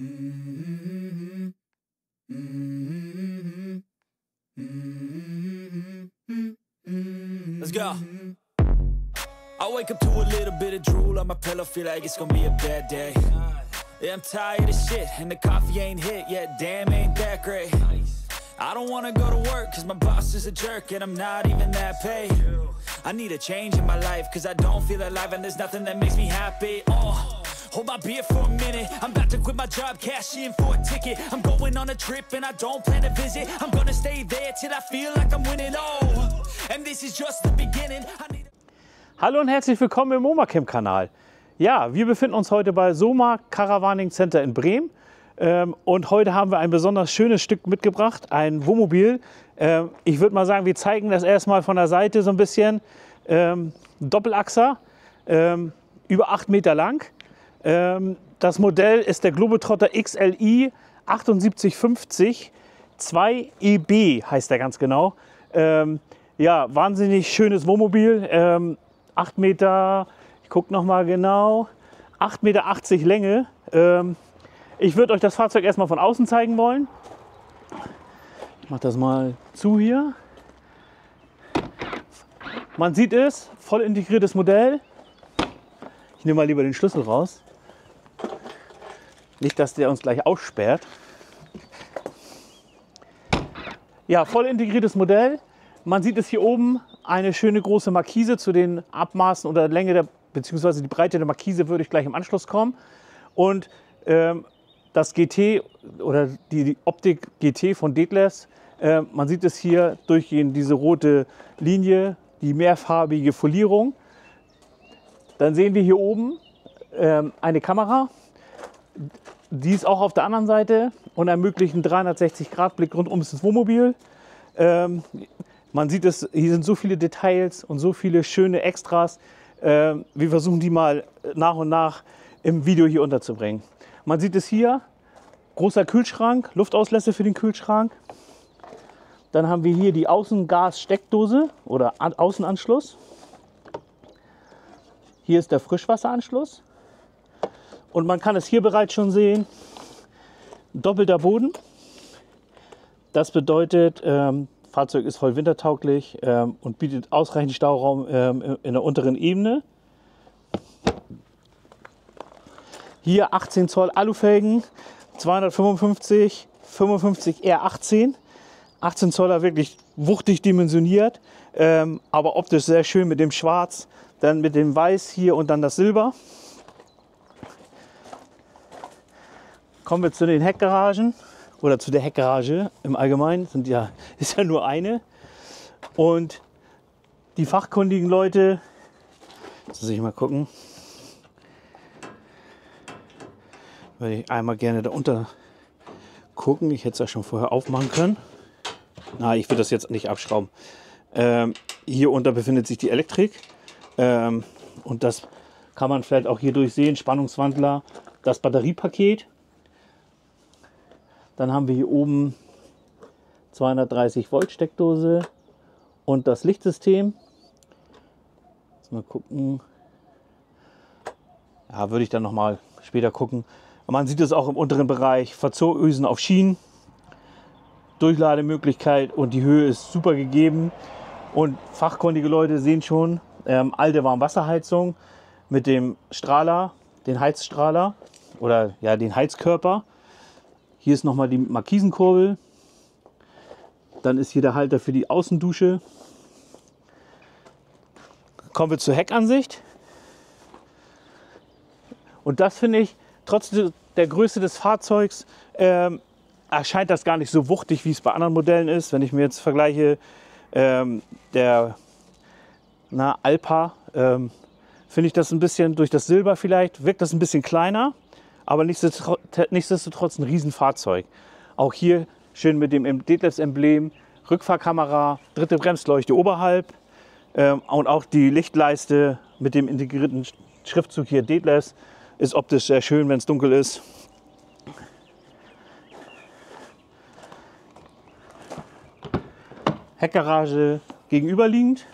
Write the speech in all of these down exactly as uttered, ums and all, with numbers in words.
Let's go. I wake up to a little bit of drool on my pillow, feel like it's gonna be a bad day. Yeah, I'm tired of shit, and the coffee ain't hit yet, damn, ain't that great. I don't wanna go to work, cause my boss is a jerk, and I'm not even that paid. I need a change in my life, cause I don't feel alive, and there's nothing that makes me happy. Oh, hold my beer for a minute, I'm about to quit my job, cash in for a ticket. I'm going on a trip, and I don't plan to visit. I'm gonna stay there till I feel like I'm winning, oh, and this is just the beginning. I need Hallo und herzlich willkommen im MoMaCamp-Kanal. Ja, wir befinden uns heute bei Soma Caravaning Center in Bremen. Ähm, und heute haben wir ein besonders schönes Stück mitgebracht, ein Wohnmobil. Ähm, ich würde mal sagen, wir zeigen das erstmal von der Seite so ein bisschen. Ähm, Doppelachser, ähm, über acht Meter lang. Ähm, das Modell ist der Globetrotter X L I achtundsiebzig fünfzig zwei E B, heißt der ganz genau. Ähm, ja, wahnsinnig schönes Wohnmobil. Ähm, acht Meter, ich gucke noch mal genau, acht Meter achtzig Länge. Ähm, ich würde euch das Fahrzeug erstmal von außen zeigen wollen. Ich mache das mal zu hier. Man sieht es, voll integriertes Modell. Ich nehme mal lieber den Schlüssel raus. Nicht, dass der uns gleich aussperrt. Ja, voll integriertes Modell. Man sieht es hier oben, eine schöne große Markise. Zu den Abmaßen oder Länge der, beziehungsweise die Breite der Markise würde ich gleich im Anschluss kommen. Und ähm, das G T oder die, die Optik G T von Detlefs, äh, man sieht es hier durchgehend, diese rote Linie, die mehrfarbige Folierung. Dann sehen wir hier oben ähm, eine Kamera. Die ist auch auf der anderen Seite und ermöglicht einen dreihundertsechzig Grad Blick rund ums Wohnmobil. Ähm, Man sieht es, hier sind so viele Details und so viele schöne Extras. Äh, wir versuchen die mal nach und nach im Video hier unterzubringen. Man sieht es hier, großer Kühlschrank, Luftauslässe für den Kühlschrank. Dann haben wir hier die Außengas-Steckdose oder An- Außenanschluss. Hier ist der Frischwasseranschluss. Und man kann es hier bereits schon sehen, doppelter Boden. Das bedeutet, ähm, Fahrzeug ist voll wintertauglich ähm, und bietet ausreichend Stauraum ähm, in der unteren Ebene. Hier achtzehn Zoll Alufelgen, zweihundertfünfundfünfzig, fünfundfünfzig R achtzehn. achtzehn Zoller wirklich wuchtig dimensioniert, ähm, aber optisch sehr schön mit dem Schwarz, dann mit dem Weiß hier und dann das Silber. Kommen wir zu den Heckgaragen. Oder zu der Heckgarage im Allgemeinen, sind ja, ist ja nur eine. Und die fachkundigen Leute, jetzt muss ich mal gucken, würde ich einmal gerne da unter gucken. Ich hätte es ja schon vorher aufmachen können. Na, ich würde das jetzt nicht abschrauben. Ähm, hier unter befindet sich die Elektrik. Ähm, und das kann man vielleicht auch hier durchsehen. Spannungswandler, das Batteriepaket. Dann haben wir hier oben zweihundertdreißig Volt Steckdose und das Lichtsystem. Jetzt mal gucken. Ja, würde ich dann noch mal später gucken. Man sieht es auch im unteren Bereich. Verzurösen auf Schienen. Durchlademöglichkeit und die Höhe ist super gegeben. Und fachkundige Leute sehen schon, ähm, alte Warmwasserheizung mit dem Strahler, den Heizstrahler oder ja, den Heizkörper. Hier ist nochmal die Markisenkurbel. Dann ist hier der Halter für die Außendusche. Kommen wir zur Heckansicht. Und das finde ich, trotz der Größe des Fahrzeugs, ähm, erscheint das gar nicht so wuchtig, wie es bei anderen Modellen ist. Wenn ich mir jetzt vergleiche, ähm, der na, Alpa, ähm, finde ich das ein bisschen, durch das Silber vielleicht, wirkt das ein bisschen kleiner. Aber nichtsdestotrotz ein Riesenfahrzeug. Auch hier schön mit dem Detlefs-Emblem, Rückfahrkamera, dritte Bremsleuchte oberhalb ähm, und auch die Lichtleiste mit dem integrierten Schriftzug hier Detlefs ist optisch sehr schön, wenn es dunkel ist. Heckgarage gegenüberliegend.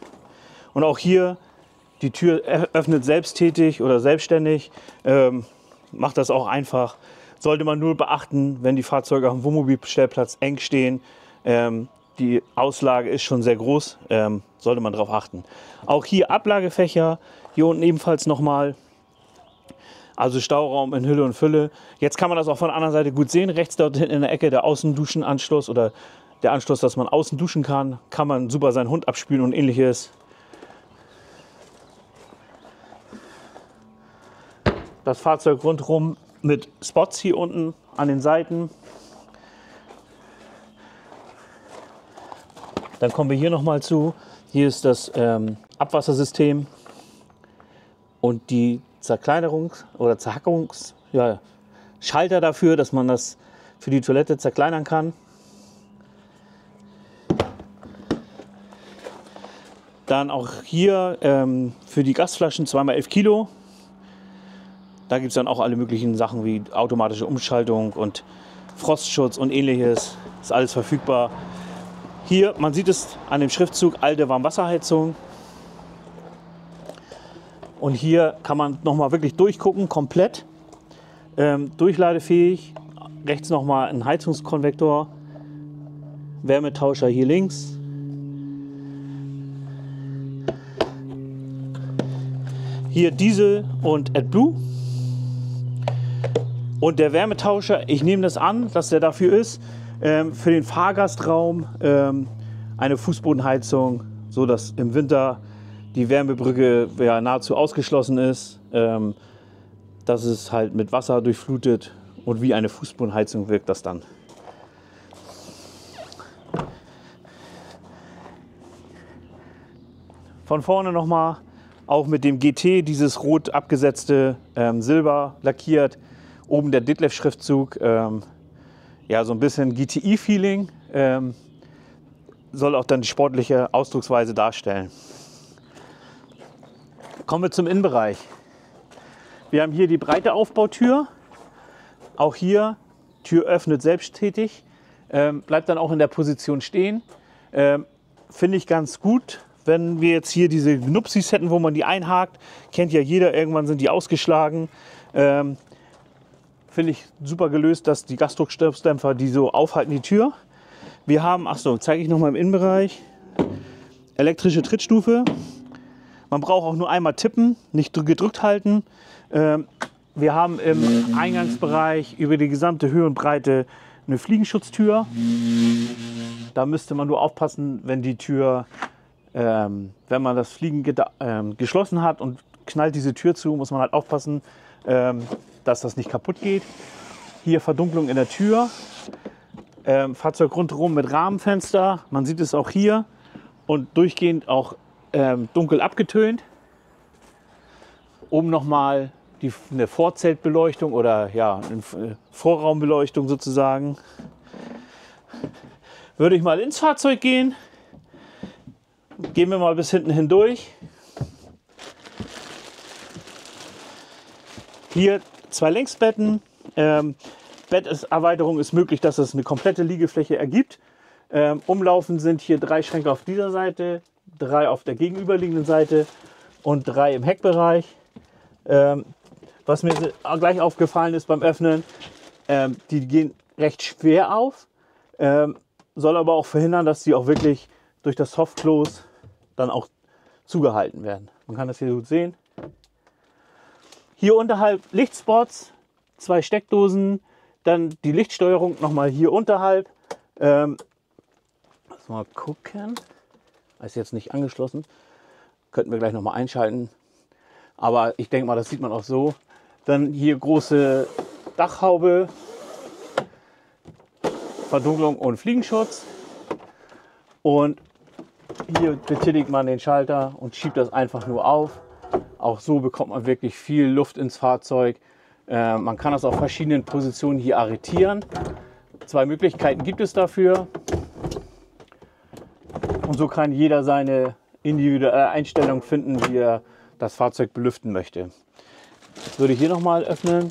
Und auch hier, die Tür öffnet selbsttätig oder selbstständig. Ähm, macht das auch einfach. Sollte man nur beachten, wenn die Fahrzeuge auf dem Wohnmobilstellplatz eng stehen. Ähm, die Auslage ist schon sehr groß, ähm, sollte man darauf achten. Auch hier Ablagefächer, hier unten ebenfalls nochmal. Also Stauraum in Hülle und Fülle. Jetzt kann man das auch von der anderen Seite gut sehen. Rechts dort hinten in der Ecke der Außenduschenanschluss oder der Anschluss, dass man außen duschen kann. Kann man super seinen Hund abspülen und ähnliches. Das Fahrzeug rundherum mit Spots hier unten an den Seiten. Dann kommen wir hier nochmal zu. Hier ist das ähm, Abwassersystem und die Zerkleinerungs- oder Zerhackungs- ja, Schalter dafür, dass man das für die Toilette zerkleinern kann. Dann auch hier ähm, für die Gasflaschen zwei mal elf Kilo. Da gibt es dann auch alle möglichen Sachen wie automatische Umschaltung und Frostschutz und ähnliches. Ist alles verfügbar. Hier, man sieht es an dem Schriftzug, alte Warmwasserheizung. Und hier kann man nochmal wirklich durchgucken, komplett. Ähm, durchladefähig. Rechts nochmal ein Heizungskonvektor. Wärmetauscher hier links. Hier Diesel und AdBlue. Und der Wärmetauscher, ich nehme das an, dass der dafür ist, ähm, für den Fahrgastraum ähm, eine Fußbodenheizung, so dass im Winter die Wärmebrücke ja, nahezu ausgeschlossen ist, ähm, dass es halt mit Wasser durchflutet und wie eine Fußbodenheizung wirkt das dann. Von vorne nochmal, auch mit dem G T, dieses rot abgesetzte ähm, Silber lackiert. Oben der Ditlev-Schriftzug, ähm, ja, so ein bisschen G T I-Feeling, ähm, soll auch dann die sportliche Ausdrucksweise darstellen. Kommen wir zum Innenbereich. Wir haben hier die breite Aufbautür. Auch hier, Tür öffnet selbsttätig, ähm, bleibt dann auch in der Position stehen. Ähm, Finde ich ganz gut, wenn wir jetzt hier diese Gnupsis hätten, wo man die einhakt. Kennt ja jeder, irgendwann sind die ausgeschlagen. Ähm, Finde ich super gelöst, dass die Gasdruckstoßdämpfer die so aufhalten, die Tür. Wir haben, achso, zeige ich nochmal im Innenbereich, elektrische Trittstufe. Man braucht auch nur einmal tippen, nicht gedrückt halten. Ähm, wir haben im Eingangsbereich über die gesamte Höhe und Breite eine Fliegenschutztür. Da müsste man nur aufpassen, wenn die Tür, ähm, wenn man das Fliegengitter ähm, geschlossen hat und knallt diese Tür zu, muss man halt aufpassen, ähm, dass das nicht kaputt geht. Hier Verdunklung in der Tür. Ähm, Fahrzeug rundherum mit Rahmenfenster. Man sieht es auch hier. Und durchgehend auch ähm, dunkel abgetönt. Oben nochmal die, eine Vorzeltbeleuchtung oder ja, eine Vorraumbeleuchtung sozusagen. Würde ich mal ins Fahrzeug gehen. Gehen wir mal bis hinten hindurch. Hier zwei Längsbetten. Ähm, Betterweiterung ist möglich, dass es eine komplette Liegefläche ergibt. Ähm, umlaufen sind hier drei Schränke auf dieser Seite, drei auf der gegenüberliegenden Seite und drei im Heckbereich. Ähm, was mir gleich aufgefallen ist beim Öffnen, ähm, die gehen recht schwer auf, ähm, soll aber auch verhindern, dass sie auch wirklich durch das Softclose dann auch zugehalten werden. Man kann das hier gut sehen. Hier unterhalb Lichtspots, zwei Steckdosen, dann die Lichtsteuerung nochmal hier unterhalb. Ähm, lass mal gucken. Ist jetzt nicht angeschlossen. Könnten wir gleich nochmal einschalten. Aber ich denke mal, das sieht man auch so. Dann hier große Dachhaube, Verdunklung und Fliegenschutz. Und hier betätigt man den Schalter und schiebt das einfach nur auf. Auch so bekommt man wirklich viel Luft ins Fahrzeug. Äh, man kann das auf verschiedenen Positionen hier arretieren. Zwei Möglichkeiten gibt es dafür. Und so kann jeder seine individuelle Einstellung finden, wie er das Fahrzeug belüften möchte. Das würde ich hier nochmal öffnen.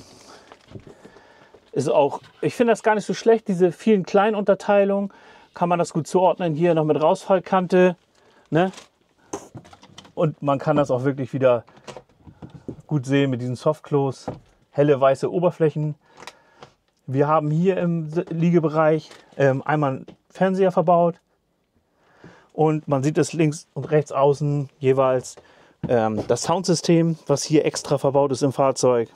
Ist auch, ich finde das gar nicht so schlecht, diese vielen kleinen Unterteilungen. Kann man das gut zuordnen. Hier noch mit Rausfallkante. Ne? Und man kann das auch wirklich wieder gut sehen mit diesem Softclose. helle weiße Oberflächen. Wir haben hier im Liegebereich ähm, einmal einen Fernseher verbaut. Und man sieht es links und rechts außen jeweils ähm, das Soundsystem, was hier extra verbaut ist im Fahrzeug.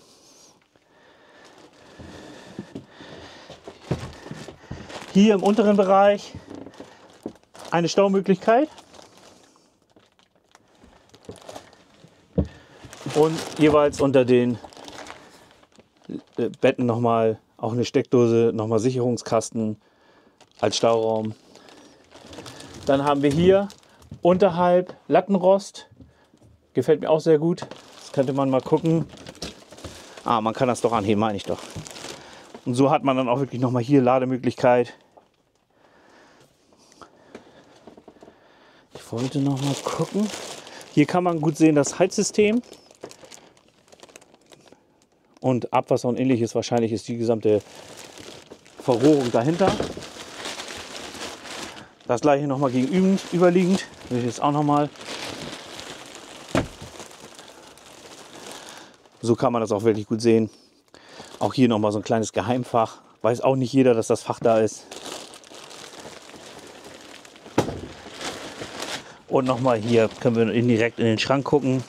Hier im unteren Bereich eine Staumöglichkeit. Und jeweils unter den Betten nochmal auch eine Steckdose, nochmal Sicherungskasten als Stauraum. Dann haben wir hier unterhalb Lattenrost. Gefällt mir auch sehr gut. Das könnte man mal gucken. Ah, man kann das doch anheben, meine ich doch. Und so hat man dann auch wirklich nochmal hier Lademöglichkeit. Ich wollte noch mal gucken. Hier kann man gut sehen das Heizsystem. Und Abwasser und ähnliches. Wahrscheinlich ist die gesamte Verrohrung dahinter. Das gleiche nochmal gegenüberliegend. Will ich jetzt auch nochmal. So kann man das auch wirklich gut sehen. Auch hier nochmal so ein kleines Geheimfach. Weiß auch nicht jeder, dass das Fach da ist. Und nochmal hier können wir direkt in den Schrank gucken.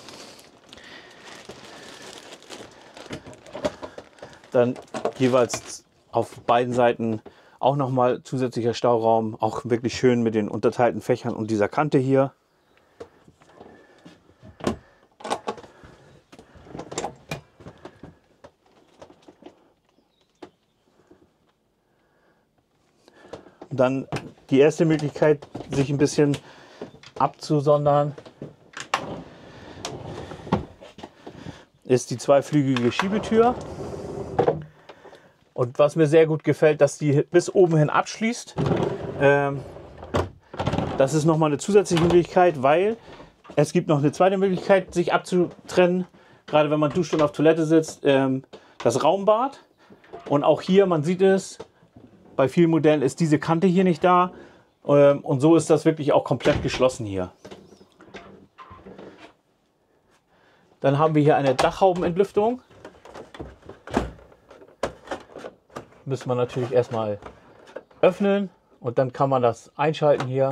Dann jeweils auf beiden Seiten auch nochmal zusätzlicher Stauraum. Auch wirklich schön mit den unterteilten Fächern und dieser Kante hier. Dann die erste Möglichkeit, sich ein bisschen abzusondern, ist die zweiflügige Schiebetür. Und was mir sehr gut gefällt, dass die bis oben hin abschließt. Ähm, das ist nochmal eine zusätzliche Möglichkeit, weil es gibt noch eine zweite Möglichkeit, sich abzutrennen. Gerade wenn man duscht und auf Toilette sitzt, ähm, das Raumbad. Und auch hier, man sieht es, bei vielen Modellen ist diese Kante hier nicht da. Ähm, und so ist das wirklich auch komplett geschlossen hier. Dann haben wir hier eine Dachhaubenentlüftung. Müssen wir natürlich erstmal öffnen und dann kann man das einschalten hier.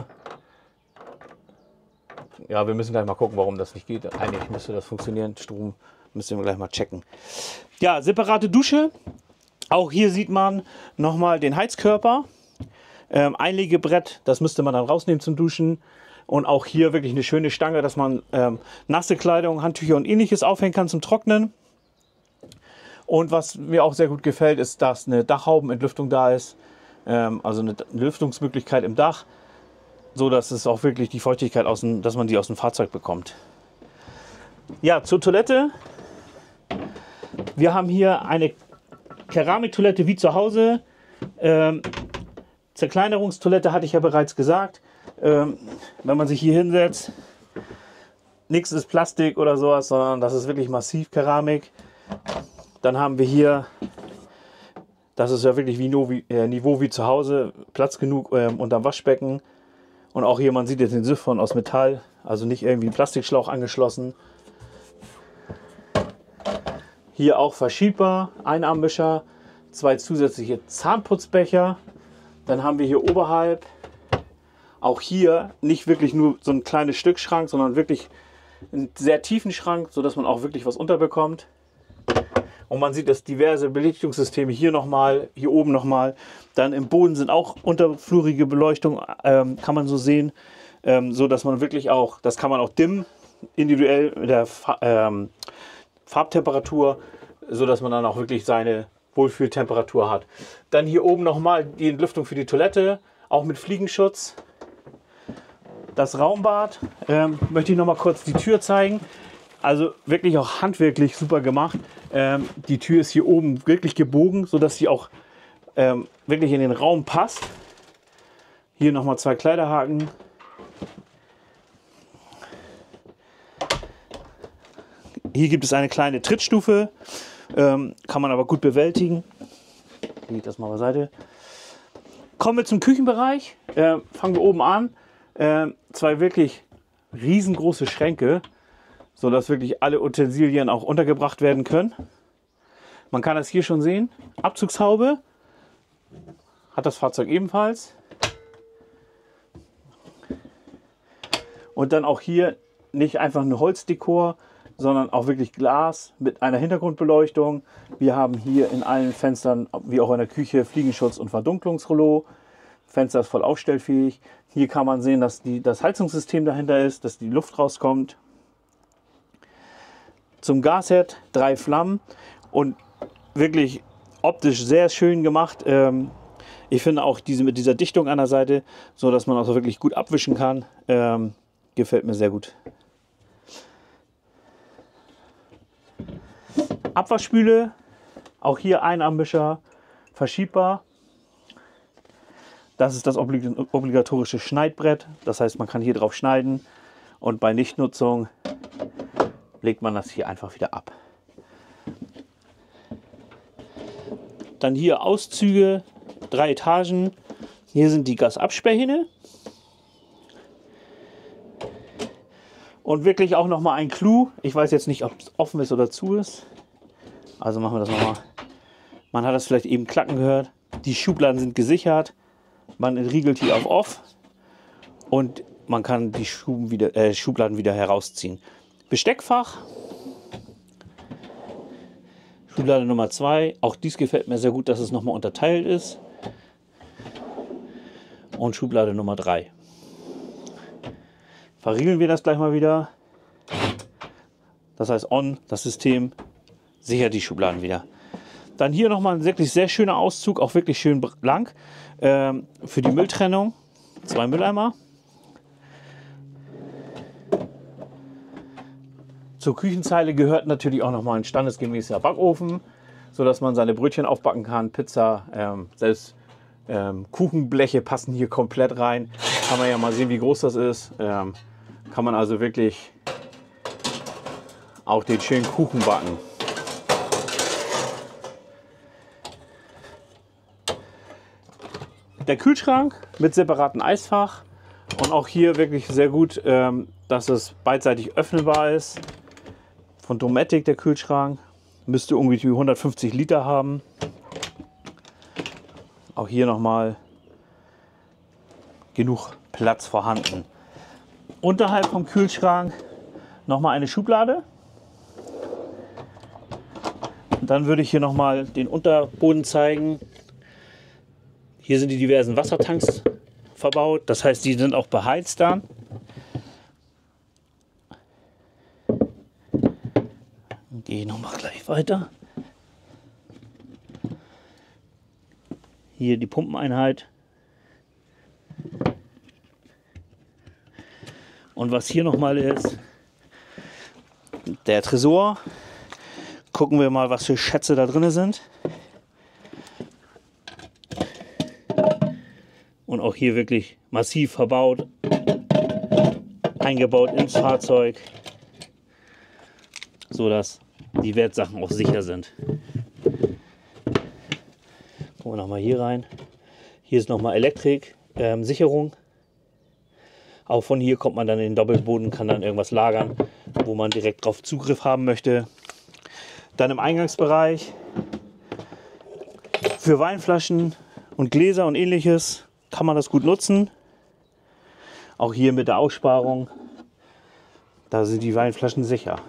Ja, wir müssen gleich mal gucken, warum das nicht geht. Eigentlich müsste das funktionieren. Strom müssen wir gleich mal checken. Ja, separate Dusche. Auch hier sieht man nochmal den Heizkörper. Ähm, Einlegebrett, das müsste man dann rausnehmen zum Duschen. Und auch hier wirklich eine schöne Stange, dass man ähm, nasse Kleidung, Handtücher und ähnliches aufhängen kann zum Trocknen. Und was mir auch sehr gut gefällt, ist, dass eine Dachhaubenentlüftung da ist. Ähm, also eine Lüftungsmöglichkeit im Dach, so dass es auch wirklich die Feuchtigkeit aus dem, dass man die aus dem Fahrzeug bekommt. Ja, zur Toilette. Wir haben hier eine Keramiktoilette wie zu Hause. Ähm, Zerkleinerungstoilette hatte ich ja bereits gesagt. Ähm, wenn man sich hier hinsetzt, nichts ist Plastik oder sowas, sondern das ist wirklich massiv Keramik. Dann haben wir hier, das ist ja wirklich wie Niveau wie, äh, Niveau wie zu Hause, Platz genug ähm, unterm Waschbecken. Und auch hier, man sieht jetzt den Siphon aus Metall, also nicht irgendwie ein Plastikschlauch angeschlossen. Hier auch verschiebbar, Einarmwischer, zwei zusätzliche Zahnputzbecher. Dann haben wir hier oberhalb, auch hier nicht wirklich nur so ein kleines Stück Schrank, sondern wirklich einen sehr tiefen Schrank, sodass man auch wirklich was unterbekommt. Und man sieht, dass diverse Belichtungssysteme hier nochmal, hier oben nochmal. Dann im Boden sind auch unterflurige Beleuchtung, ähm, kann man so sehen. Ähm, so dass man wirklich auch, das kann man auch dimmen, individuell mit der Fa ähm, Farbtemperatur, so dass man dann auch wirklich seine Wohlfühltemperatur hat. Dann hier oben nochmal die Entlüftung für die Toilette, auch mit Fliegenschutz. Das Raumbad, ähm, möchte ich noch mal kurz die Tür zeigen. Also wirklich auch handwerklich super gemacht. Ähm, die Tür ist hier oben wirklich gebogen, sodass sie auch ähm, wirklich in den Raum passt. Hier nochmal zwei Kleiderhaken. Hier gibt es eine kleine Trittstufe, ähm, kann man aber gut bewältigen. Lege das mal beiseite. Kommen wir zum Küchenbereich. Äh, fangen wir oben an. Äh, zwei wirklich riesengroße Schränke, sodass wirklich alle Utensilien auch untergebracht werden können. Man kann das hier schon sehen. Abzugshaube hat das Fahrzeug ebenfalls. Und dann auch hier nicht einfach ein Holzdekor, sondern auch wirklich Glas mit einer Hintergrundbeleuchtung. Wir haben hier in allen Fenstern, wie auch in der Küche, Fliegenschutz und Verdunklungsrollo. Fenster ist voll aufstellfähig. Hier kann man sehen, dass die, das Heizungssystem dahinter ist, dass die Luft rauskommt. Zum Gasherd drei Flammen und wirklich optisch sehr schön gemacht. Ähm, ich finde auch diese mit dieser Dichtung an der Seite, so dass man auch wirklich gut abwischen kann, ähm, gefällt mir sehr gut. Abwaschspüle, auch hier Einarmwischer, verschiebbar. Das ist das obligatorische Schneidbrett, das heißt, man kann hier drauf schneiden und bei Nichtnutzung legt man das hier einfach wieder ab. Dann hier Auszüge, drei Etagen. Hier sind die Gasabsperrhähne. Und wirklich auch noch mal ein Clou. Ich weiß jetzt nicht, ob es offen ist oder zu ist. Also machen wir das nochmal. Man hat das vielleicht eben klacken gehört. Die Schubladen sind gesichert. Man entriegelt hier auf Off. Und man kann die Schuben wieder, äh, Schubladen wieder herausziehen. Besteckfach. Schublade Nummer zwei. Auch dies gefällt mir sehr gut, dass es nochmal unterteilt ist. Und Schublade Nummer drei. Verriegeln wir das gleich mal wieder. Das heißt on, das System sichert die Schubladen wieder. Dann hier nochmal ein wirklich sehr schöner Auszug, auch wirklich schön lang. Ähm, für die Mülltrennung. Zwei Mülleimer. Zur Küchenzeile gehört natürlich auch nochmal ein standesgemäßer Backofen, sodass man seine Brötchen aufbacken kann, Pizza, ähm, selbst ähm, Kuchenbleche passen hier komplett rein. Kann man ja mal sehen, wie groß das ist. Ähm, kann man also wirklich auch den schönen Kuchen backen. Der Kühlschrank mit separatem Eisfach und auch hier wirklich sehr gut, ähm, dass es beidseitig öffnbar ist. Von Dometic der Kühlschrank, müsste irgendwie hundertfünfzig Liter haben. Auch hier nochmal genug Platz vorhanden. Unterhalb vom Kühlschrank nochmal eine Schublade. Und dann würde ich hier nochmal den Unterboden zeigen. Hier sind die diversen Wassertanks verbaut, das heißt, die sind auch beheizt dann. Gehe ich noch mal gleich weiter. Hier die Pumpeneinheit. Und was hier noch mal ist, der Tresor. Gucken wir mal, was für Schätze da drin sind. Und auch hier wirklich massiv verbaut, eingebaut ins Fahrzeug, so dass die Wertsachen auch sicher sind. Gucken wir noch mal hier rein. Hier ist noch mal Elektrik, ähm, Sicherung. Auch von hier kommt man dann in den Doppelboden, kann dann irgendwas lagern, wo man direkt drauf Zugriff haben möchte. Dann im Eingangsbereich für Weinflaschen und Gläser und ähnliches kann man das gut nutzen. Auch hier mit der Aussparung, da sind die Weinflaschen sicher.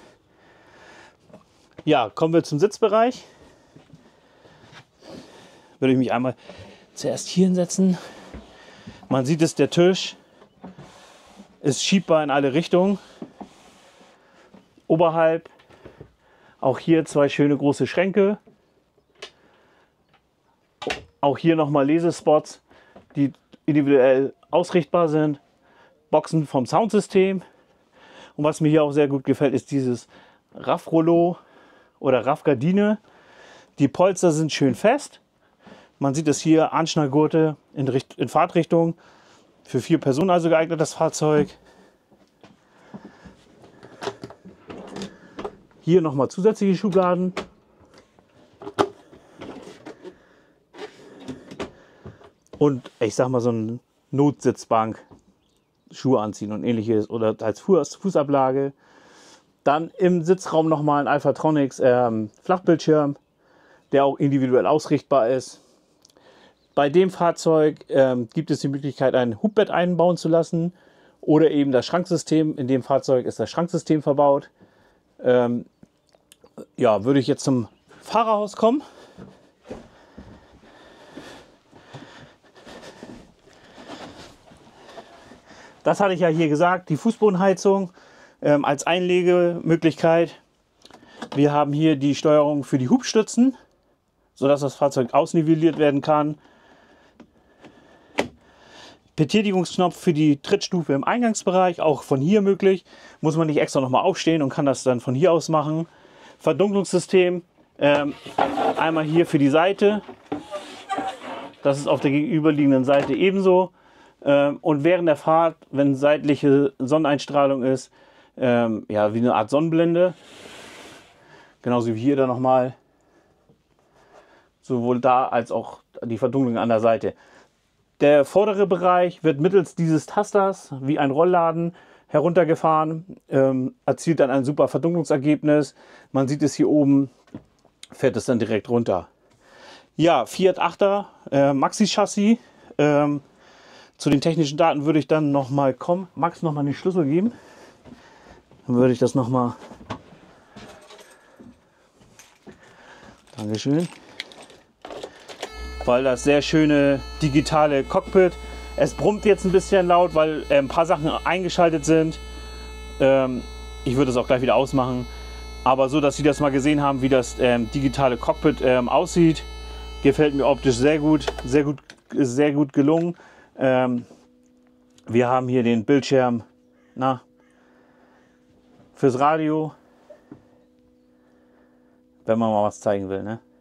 Ja, kommen wir zum Sitzbereich. Würde ich mich einmal zuerst hier hinsetzen. Man sieht es, der Tisch ist schiebbar in alle Richtungen. Oberhalb auch hier zwei schöne große Schränke. Auch hier nochmal Lesespots, die individuell ausrichtbar sind. Boxen vom Soundsystem. Und was mir hier auch sehr gut gefällt, ist dieses Raffrollo oder Raffgardine. Die Polster sind schön fest. Man sieht es hier, Anschnallgurte in, Richt in Fahrtrichtung. Für vier Personen also geeignet das Fahrzeug. Hier nochmal zusätzliche Schubladen. Und ich sag mal so eine Notsitzbank, Schuhe anziehen und ähnliches oder als Fuß, Fußablage. Dann im Sitzraum nochmal ein Alphatronics ähm, Flachbildschirm der auch individuell ausrichtbar ist. Bei dem Fahrzeug ähm, gibt es die Möglichkeit, ein Hubbett einbauen zu lassen oder eben das Schranksystem. In dem Fahrzeug ist das Schranksystem verbaut. Ähm, ja, würde ich jetzt zum Fahrerhaus kommen. Das hatte ich ja hier gesagt, die Fußbodenheizung ähm, als Einlegemöglichkeit. Wir haben hier die Steuerung für die Hubstützen, sodass das Fahrzeug ausnivelliert werden kann. Betätigungsknopf für die Trittstufe im Eingangsbereich, auch von hier möglich. Muss man nicht extra nochmal aufstehen und kann das dann von hier aus machen. Verdunklungssystem, ähm, einmal hier für die Seite. Das ist auf der gegenüberliegenden Seite ebenso. Ähm, und während der Fahrt, wenn seitliche Sonneneinstrahlung ist, ähm, ja, wie eine Art Sonnenblende. Genauso wie hier dann nochmal. Sowohl da als auch die Verdunklung an der Seite. Der vordere Bereich wird mittels dieses Tasters wie ein Rollladen heruntergefahren, ähm, erzielt dann ein super Verdunklungsergebnis. Man sieht es hier oben, fährt es dann direkt runter. Ja, Fiat achter äh, Maxi-Chassis. Ähm, zu den technischen Daten würde ich dann noch mal kommen. Max, noch mal den Schlüssel geben. Dann würde ich das noch mal. Dankeschön. Weil das sehr schöne digitale Cockpit. Es brummt jetzt ein bisschen laut, weil äh, ein paar Sachen eingeschaltet sind. Ähm, ich würde es auch gleich wieder ausmachen. Aber so, dass Sie das mal gesehen haben, wie das ähm, digitale Cockpit ähm, aussieht, gefällt mir optisch sehr gut, sehr gut, sehr gut gelungen. Ähm, wir haben hier den Bildschirm, na, fürs Radio, wenn man mal was zeigen will, ne?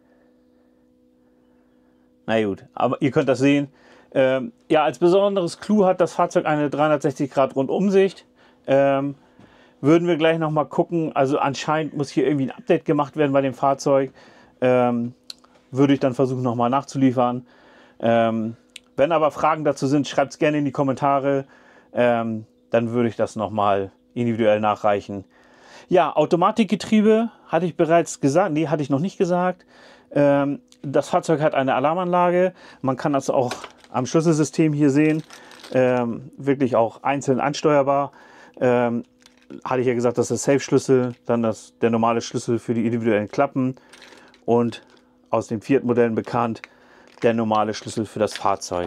Na gut, aber ihr könnt das sehen. Ähm, ja, als besonderes Clou hat das Fahrzeug eine dreihundertsechzig Grad Rundumsicht. Ähm, würden wir gleich noch mal gucken. Also anscheinend muss hier irgendwie ein Update gemacht werden bei dem Fahrzeug. Ähm, würde ich dann versuchen noch mal nachzuliefern. Ähm, wenn aber Fragen dazu sind, schreibt es gerne in die Kommentare. Ähm, dann würde ich das noch mal individuell nachreichen. Ja, Automatikgetriebe hatte ich bereits gesagt. Nee, hatte ich noch nicht gesagt. Ähm, das Fahrzeug hat eine Alarmanlage. Man kann das auch am Schlüsselsystem hier sehen. Ähm, wirklich auch einzeln ansteuerbar. Ähm, hatte ich ja gesagt, das ist der Safe-Schlüssel, dann das, der normale Schlüssel für die individuellen Klappen und aus den Fiat-Modellen bekannt, der normale Schlüssel für das Fahrzeug.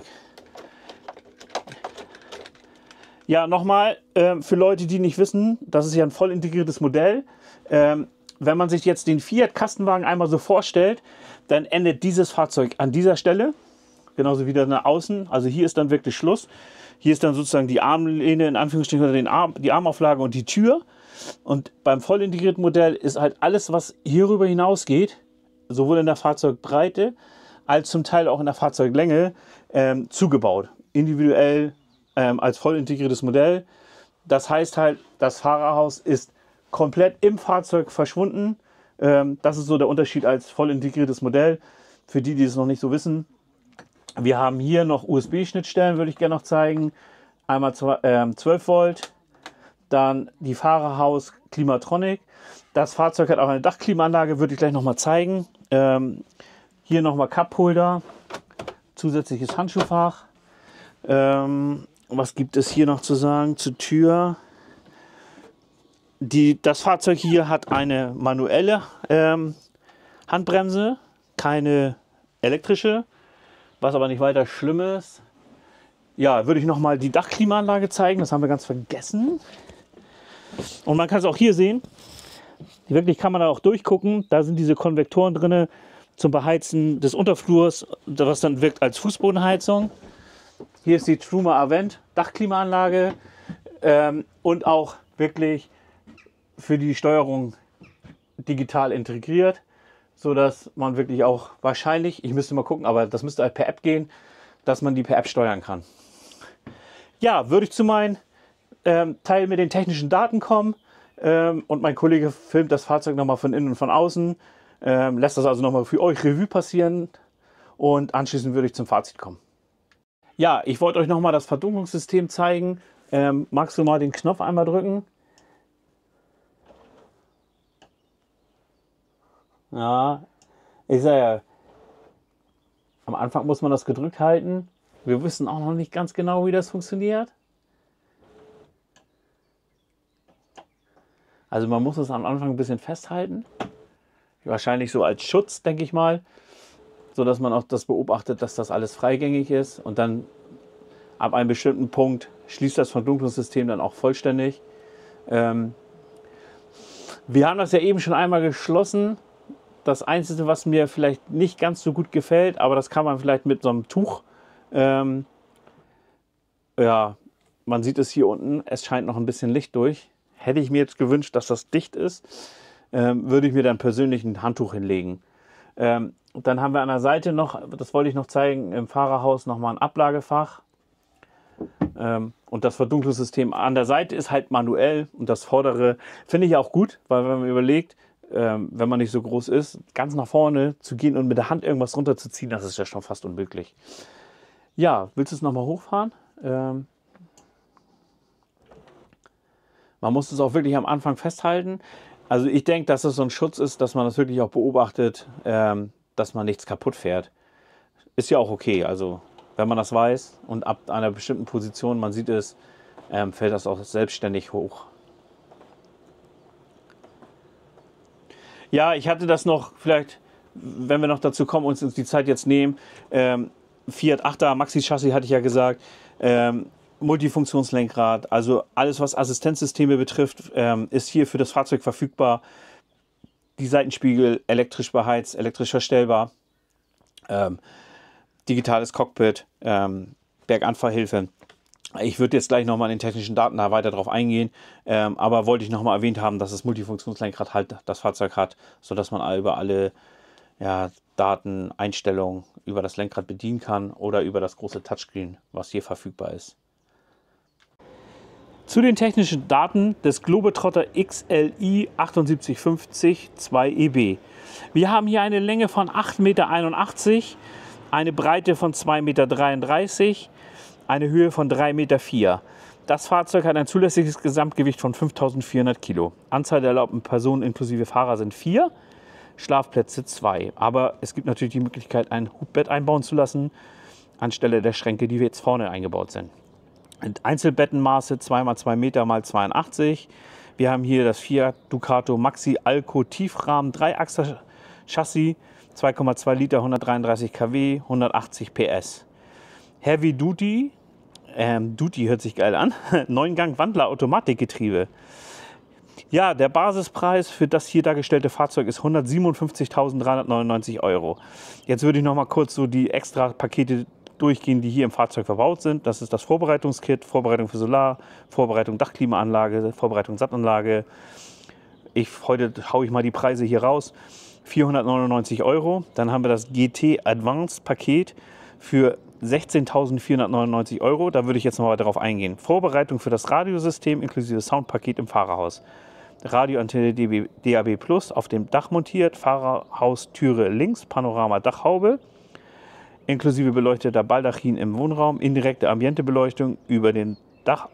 Ja, nochmal, äh, für Leute, die nicht wissen, das ist ja ein voll integriertes Modell. Ähm, wenn man sich jetzt den Fiat-Kastenwagen einmal so vorstellt, dann endet dieses Fahrzeug an dieser Stelle, genauso wie nach außen. Also hier ist dann wirklich Schluss. Hier ist dann sozusagen die Armlehne, in Anführungsstrichen, oder den Arm, die Armauflage und die Tür. Und beim voll integrierten Modell ist halt alles, was hierüber hinausgeht, sowohl in der Fahrzeugbreite als zum Teil auch in der Fahrzeuglänge, ähm, zugebaut. Individuell ähm, als voll integriertes Modell. Das heißt halt, das Fahrerhaus ist komplett im Fahrzeug verschwunden. Ähm, das ist so der Unterschied als voll integriertes Modell. Für die, die es noch nicht so wissen. Wir haben hier noch U S B-Schnittstellen, würde ich gerne noch zeigen. Einmal zwölf Volt, dann die Fahrerhaus Klimatronic. Das Fahrzeug hat auch eine Dachklimaanlage, würde ich gleich noch mal zeigen. Ähm, hier nochmal Cupholder, zusätzliches Handschuhfach. Ähm, was gibt es hier noch zu sagen zur Tür? Die, das Fahrzeug hier hat eine manuelle ähm, Handbremse, keine elektrische. Was aber nicht weiter schlimm ist. Ja, würde ich noch mal die Dachklimaanlage zeigen. Das haben wir ganz vergessen. Und man kann es auch hier sehen. Wirklich kann man da auch durchgucken. Da sind diese Konvektoren drin zum Beheizen des Unterflurs, was dann wirkt als Fußbodenheizung. Hier ist die Truma Avent Dachklimaanlage ähm, und auch wirklich für die Steuerung digital integriert, so dass man wirklich auch wahrscheinlich, ich müsste mal gucken, aber das müsste halt per App gehen, dass man die per App steuern kann. Ja, würde ich zu meinem ähm, Teil mit den technischen Daten kommen ähm, und mein Kollege filmt das Fahrzeug nochmal von innen und von außen, ähm, lässt das also nochmal für euch Revue passieren und anschließend würde ich zum Fazit kommen. Ja, ich wollte euch nochmal das Verdunklungssystem zeigen. Ähm, magst du mal den Knopf einmal drücken? Ja, Ich sage ja, am Anfang muss man das gedrückt halten. Wir wissen auch noch nicht ganz genau, wie das funktioniert. Also man muss es am Anfang ein bisschen festhalten. Wahrscheinlich so als Schutz, denke ich mal. So dass man auch das beobachtet, dass das alles freigängig ist. Und dann ab einem bestimmten Punkt schließt das Verdunklungssystem dann auch vollständig. Ähm, wir haben das ja eben schon einmal geschlossen. Das Einzige, was mir vielleicht nicht ganz so gut gefällt, aber das kann man vielleicht mit so einem Tuch, ähm, ja, man sieht es hier unten, es scheint noch ein bisschen Licht durch. Hätte ich mir jetzt gewünscht, dass das dicht ist, ähm, würde ich mir dann persönlich ein Handtuch hinlegen. Ähm, dann haben wir an der Seite noch, das wollte ich noch zeigen, im Fahrerhaus nochmal ein Ablagefach. Ähm, und das Verdunklungssystem an der Seite ist halt manuell und das vordere finde ich auch gut, weil wenn man überlegt, ähm, wenn man nicht so groß ist, ganz nach vorne zu gehen und mit der Hand irgendwas runterzuziehen, das ist ja schon fast unmöglich. Ja, willst du es nochmal hochfahren? Ähm, Man muss es auch wirklich am Anfang festhalten. Also ich denke, dass es so ein Schutz ist, dass man das wirklich auch beobachtet, ähm, dass man nichts kaputt fährt. Ist ja auch okay. Also wenn man das weiß und ab einer bestimmten Position, man sieht es, ähm, fällt das auch selbstständig hoch. Ja, ich hatte das noch, vielleicht, wenn wir noch dazu kommen, uns die Zeit jetzt nehmen, ähm, Fiat achter Maxi-Chassis hatte ich ja gesagt, ähm, Multifunktionslenkrad, also alles, was Assistenzsysteme betrifft, ähm, ist hier für das Fahrzeug verfügbar. Die Seitenspiegel elektrisch beheizt, elektrisch verstellbar, ähm, digitales Cockpit, ähm, Berganfahrhilfe. Ich würde jetzt gleich nochmal in den technischen Daten da weiter drauf eingehen, ähm, aber wollte ich nochmal erwähnt haben, dass das Multifunktionslenkrad halt das Fahrzeug hat, sodass man über alle ja, Daten, Einstellungen über das Lenkrad bedienen kann oder über das große Touchscreen, was hier verfügbar ist. Zu den technischen Daten des Globetrotter X L I achtundsiebzig fünfzig zwei E B. Wir haben hier eine Länge von acht Meter einundachtzig, eine Breite von zwei Meter dreiunddreißig, eine Höhe von drei Meter vier. Das Fahrzeug hat ein zulässiges Gesamtgewicht von fünftausendvierhundert Kilo. Anzahl der erlaubten Personen inklusive Fahrer sind vier, Schlafplätze zwei. Aber es gibt natürlich die Möglichkeit, ein Hubbett einbauen zu lassen, anstelle der Schränke, die jetzt vorne eingebaut sind. Einzelbettenmaße zwei mal zwei Meter mal zweiundachtzig. Wir haben hier das Fiat Ducato Maxi Alco Tiefrahmen Dreiachser Chassis, zwei Komma zwei Liter, hundertdreiunddreißig Kilowatt, hundertachtzig P S. Heavy Duty, ähm, Duty hört sich geil an, neun Gang Wandler Automatikgetriebe. Ja, der Basispreis für das hier dargestellte Fahrzeug ist hundertsiebenundfünfzigtausenddreihundertneunundneunzig Euro. Jetzt würde ich noch mal kurz so die extra Pakete durchgehen, die hier im Fahrzeug verbaut sind. Das ist das Vorbereitungskit, Vorbereitung für Solar, Vorbereitung Dachklimaanlage, Vorbereitung Sattanlage. Ich, heute haue ich mal die Preise hier raus. vierhundertneunundneunzig Euro. Dann haben wir das G T Advanced Paket für sechzehntausendvierhundertneunundneunzig Euro. Da würde ich jetzt noch mal darauf eingehen. Vorbereitung für das Radiosystem inklusive Soundpaket im Fahrerhaus. Radioantenne D A B Plus auf dem Dach montiert, Fahrerhaustüre links, Panorama Dachhaube, inklusive beleuchteter Baldachin im Wohnraum, indirekte Ambientebeleuchtung über den Dach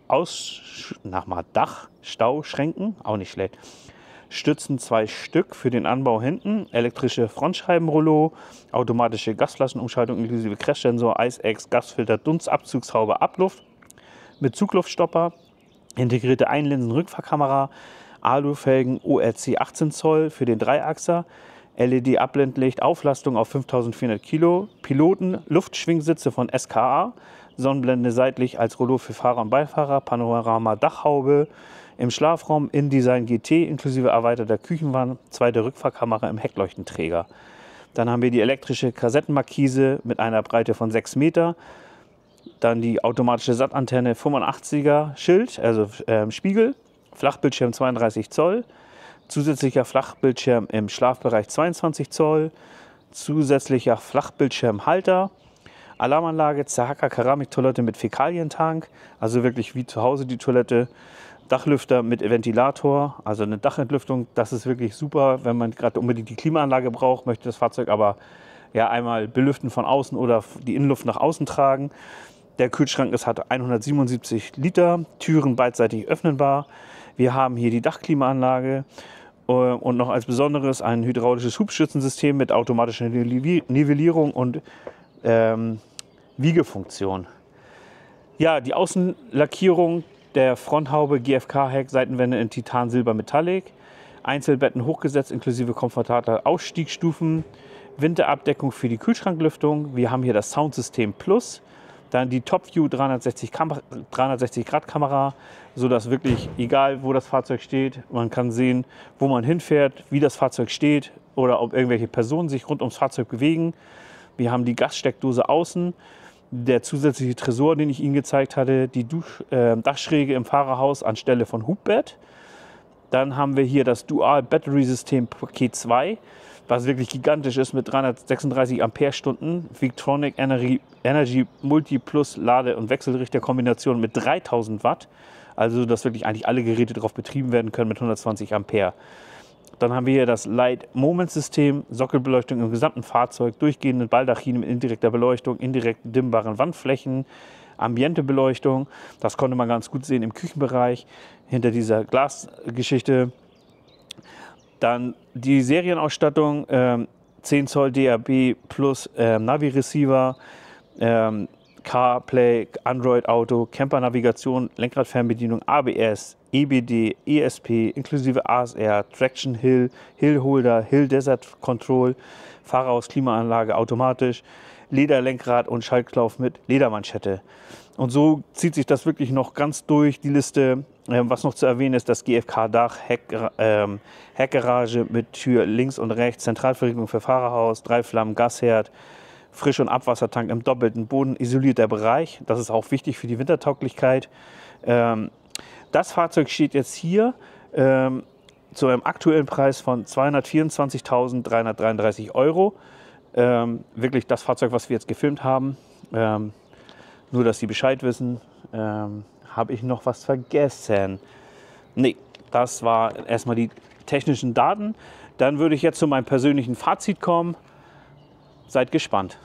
aus, nach mal Dachstauschränken, auch nicht schlecht. Stützen zwei Stück für den Anbau hinten, elektrische Frontscheibenrollo, automatische Gasflaschenumschaltung inklusive Crashsensor, Eisex, Gasfilter, Dunstabzugshaube, Abluft mit Zugluftstopper, integrierte Einlinsen-Rückfahrkamera, Alufelgen O R C achtzehn Zoll für den Dreiachser, L E D-Abblendlicht, Auflastung auf fünftausendvierhundert Kilo, Piloten, Luftschwingsitze von S K A, Sonnenblende seitlich als Rollo für Fahrer und Beifahrer, Panorama Dachhaube, im Schlafraum InDesign G T inklusive erweiterter Küchenwand, zweite Rückfahrkamera im Heckleuchtenträger. Dann haben wir die elektrische Kassettenmarkise mit einer Breite von sechs Meter. Dann die automatische Sattantenne fünfundachtziger Schild, also äh, Spiegel, Flachbildschirm zweiunddreißig Zoll, zusätzlicher Flachbildschirm im Schlafbereich zweiundzwanzig Zoll, zusätzlicher Flachbildschirmhalter, Alarmanlage, Zahaka Keramiktoilette mit Fäkalientank, also wirklich wie zu Hause die Toilette, Dachlüfter mit Ventilator, also eine Dachentlüftung, das ist wirklich super, wenn man gerade unbedingt die Klimaanlage braucht, möchte das Fahrzeug aber ja einmal belüften von außen oder die Innenluft nach außen tragen. Der Kühlschrank ist, hat hundertsiebenundsiebzig Liter, Türen beidseitig öffnenbar. Wir haben hier die Dachklimaanlage und noch als Besonderes ein hydraulisches Hubstützensystem mit automatischer Nivellierung und ähm, Wiegefunktion. Ja, die Außenlackierung der Fronthaube G F K-Heck, Seitenwände in Titan Silber Metallic, Einzelbetten hochgesetzt inklusive komfortabler Ausstiegsstufen, Winterabdeckung für die Kühlschranklüftung. Wir haben hier das Soundsystem Plus, dann die Top View dreihundertsechzig Grad Kamera, sodass wirklich, egal wo das Fahrzeug steht, man kann sehen, wo man hinfährt, wie das Fahrzeug steht oder ob irgendwelche Personen sich rund ums Fahrzeug bewegen. Wir haben die Gassteckdose außen, der zusätzliche Tresor, den ich Ihnen gezeigt hatte, die Dusch, äh, Dachschräge im Fahrerhaus anstelle von Hubbett. Dann haben wir hier das Dual Battery System Paket zwei, was wirklich gigantisch ist mit dreihundertsechsunddreißig Ampere-Stunden, Victronic Energy, Energy Multi Plus Lade- und Wechselrichter-Kombination mit dreitausend Watt. Also, dass wirklich eigentlich alle Geräte darauf betrieben werden können mit hundertzwanzig Ampere. Dann haben wir hier das Light Moment System, Sockelbeleuchtung im gesamten Fahrzeug, durchgehende Baldachine mit indirekter Beleuchtung, indirekt dimmbaren Wandflächen, Ambientebeleuchtung. Das konnte man ganz gut sehen im Küchenbereich, hinter dieser Glasgeschichte. Dann die Serienausstattung, ähm, zehn Zoll D A B plus ähm, Navi-Receiver, ähm, CarPlay, Android Auto, Camper-Navigation, Lenkradfernbedienung, A B S, E B D, E S P, inklusive A S R, Traction Hill, Hill Holder, Hill Desert Control, Fahrerhaus, Klimaanlage automatisch, Lederlenkrad und Schaltlauf mit Ledermanschette. Und so zieht sich das wirklich noch ganz durch, die Liste. Ähm, was noch zu erwähnen ist, das G F K-Dach, Heck, ähm, Heckgarage mit Tür links und rechts, Zentralverriegelung für Fahrerhaus, drei Flammen, Gasherd, Frisch- und Abwassertank im doppelten Boden, isolierter Bereich. Das ist auch wichtig für die Wintertauglichkeit. Ähm, das Fahrzeug steht jetzt hier ähm, zu einem aktuellen Preis von zweihundertvierundzwanzigtausenddreihundertdreiunddreißig Euro. Ähm, wirklich das Fahrzeug, was wir jetzt gefilmt haben. Ähm, nur, dass Sie Bescheid wissen. Ähm, habe ich noch was vergessen? Nee, das waren erstmal die technischen Daten. Dann würde ich jetzt zu meinem persönlichen Fazit kommen. Seid gespannt.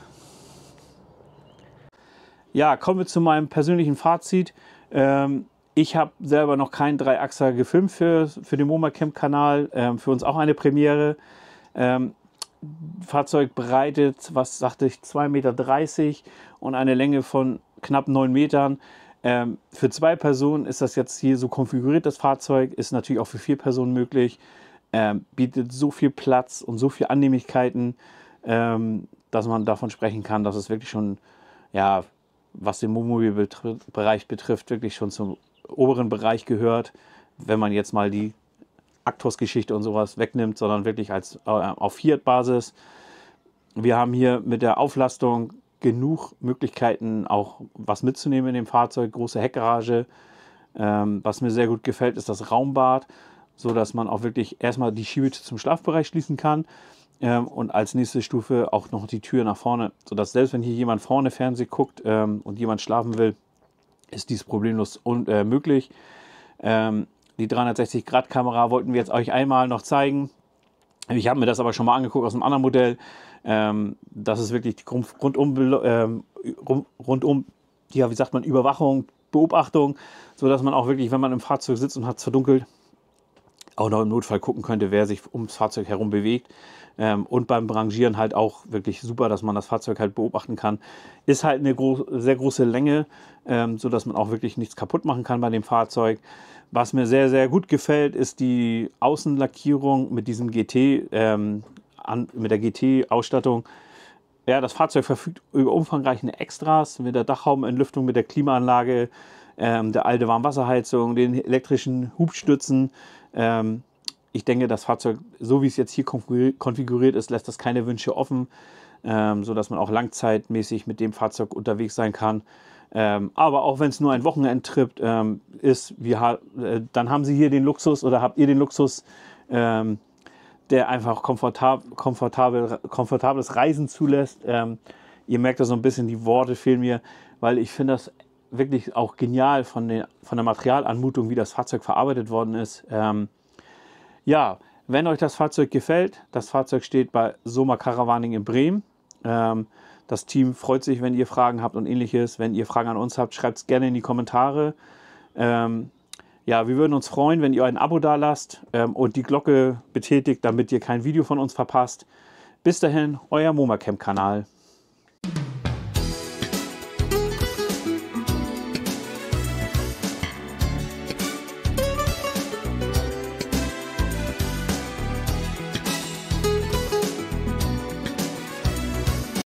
Ja, kommen wir zu meinem persönlichen Fazit. Ähm, ich habe selber noch keinen Dreiachser gefilmt für, für den MoMaCamp-Kanal. Ähm, für uns auch eine Premiere. Ähm, Fahrzeug breitet, was sagte ich, zwei Meter dreißig und eine Länge von knapp neun Metern. Ähm, für zwei Personen ist das jetzt hier so konfiguriert, das Fahrzeug. Ist natürlich auch für vier Personen möglich. Ähm, bietet so viel Platz und so viele Annehmlichkeiten, ähm, dass man davon sprechen kann, dass es wirklich schon, ja, was den Wohnmobilbereich betrifft, wirklich schon zum oberen Bereich gehört, wenn man jetzt mal die Actros-Geschichte und sowas wegnimmt, sondern wirklich als äh, auf Fiat-Basis. Wir haben hier mit der Auflastung genug Möglichkeiten, auch was mitzunehmen in dem Fahrzeug. Große Heckgarage. Ähm, was mir sehr gut gefällt, ist das Raumbad, so dass man auch wirklich erstmal die Schiebetür zum Schlafbereich schließen kann. Ähm, und als nächste Stufe auch noch die Tür nach vorne, sodass selbst wenn hier jemand vorne Fernsehen guckt ähm, und jemand schlafen will, ist dies problemlos un äh, möglich. Ähm, die dreihundertsechzig Grad Kamera wollten wir jetzt euch einmal noch zeigen. Ich habe mir das aber schon mal angeguckt aus einem anderen Modell. Ähm, das ist wirklich die rundum, ähm, rundum, ja, wie sagt man, Überwachung, Beobachtung, sodass man auch wirklich, wenn man im Fahrzeug sitzt und hat es verdunkelt, auch noch im Notfall gucken könnte, wer sich ums Fahrzeug herum bewegt. Ähm, und beim Rangieren halt auch wirklich super, dass man das Fahrzeug halt beobachten kann. Ist halt eine gro sehr große Länge, ähm, sodass man auch wirklich nichts kaputt machen kann bei dem Fahrzeug. Was mir sehr, sehr gut gefällt, ist die Außenlackierung mit diesem G T, ähm, an, mit der G T-Ausstattung. Ja, das Fahrzeug verfügt über umfangreiche Extras mit der Dachhaubenentlüftung, mit der Klimaanlage, ähm, der alte Warmwasserheizung, den elektrischen Hubstützen. Ähm, ich denke, das Fahrzeug, so wie es jetzt hier konfiguriert ist, lässt das keine Wünsche offen, ähm, sodass man auch langzeitmäßig mit dem Fahrzeug unterwegs sein kann. Ähm, aber auch wenn es nur ein Wochenendtrip ähm, ist, wir, äh, dann haben Sie hier den Luxus oder habt ihr den Luxus, ähm, der einfach komfortab komfortabel, komfortables Reisen zulässt. Ähm, ihr merkt da so ein bisschen, die Worte fehlen mir, weil ich finde das wirklich auch genial von, den, von der Materialanmutung, wie das Fahrzeug verarbeitet worden ist. Ähm, ja, wenn euch das Fahrzeug gefällt, das Fahrzeug steht bei Soma Caravaning in Bremen. Ähm, das Team freut sich, wenn ihr Fragen habt und ähnliches. Wenn ihr Fragen an uns habt, schreibt es gerne in die Kommentare. Ähm, Ja, wir würden uns freuen, wenn ihr ein Abo da lasst ähm, und die Glocke betätigt, damit ihr kein Video von uns verpasst. Bis dahin, euer MoMaCamp-Kanal.